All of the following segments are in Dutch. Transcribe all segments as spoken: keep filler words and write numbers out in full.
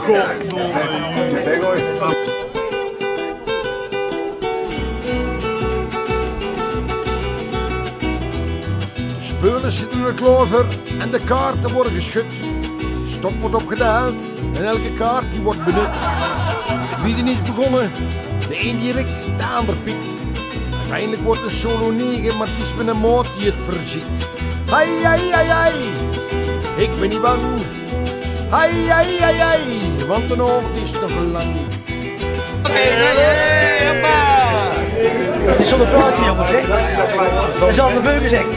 De spullen zitten in de klover en de kaarten worden geschud. De stok wordt opgedaald en elke kaart die wordt benut. Het wieden is begonnen, de een die rikt, de ander pikt. Uiteindelijk wordt een solo negen, maar het is met een moot die het verziekt. Hai, hai, hai, hai, ik ben niet bang. Hai, hai, hai, hai, want de noord is nog lang. Oké, okay, hoppa! Het is zonder praatje, jongens, hè? Dat is al de veu gezegd.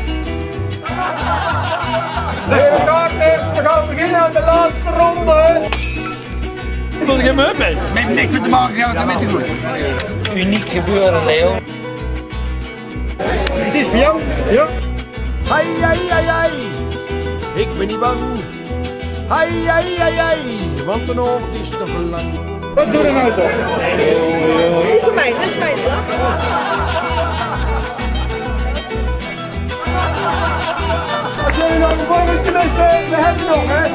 De kaarters, we gaan beginnen aan de laatste ronde. Wil je me mee? We hebben niks met te maken gehad, dat weet ik goed. Uniek gebeuren, Leo. Het is voor jou, ja? Hai, hai, hai, hai, ik ben niet bang. Hai, hai, hai, hai, want de noord is nog lang. Wat doe je nou toch? Dit is voor mij, dit is mijn slag. Als jullie nog een borreltje missen, we hebben nog, hè?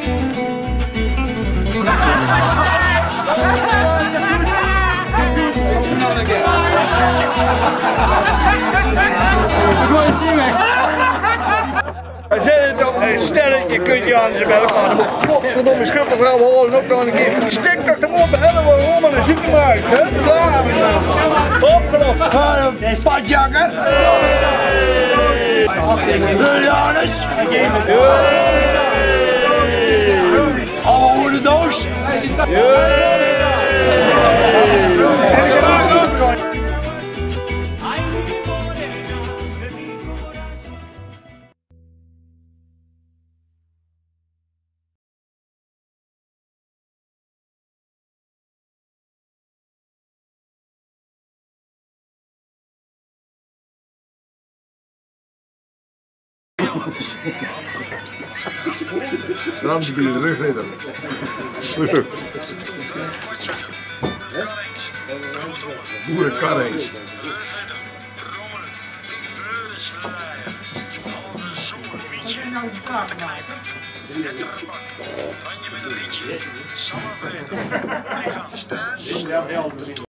We zetten het op een stelletje, kun je aan ze bij elkaar. Dan moet godverdomme schuppenvrouw horen ook nog een keer. Stik toch de mond, hebben we om en een ziekenhuis, hè? Klaar met dat. Opgelopen. Padjakker. Julianus. Oude hoedendoos. Ramsbier, de rugridder. Sluk. Boerenkar eens. Kan je met een liedje? Samenwerken. Lichaam staan.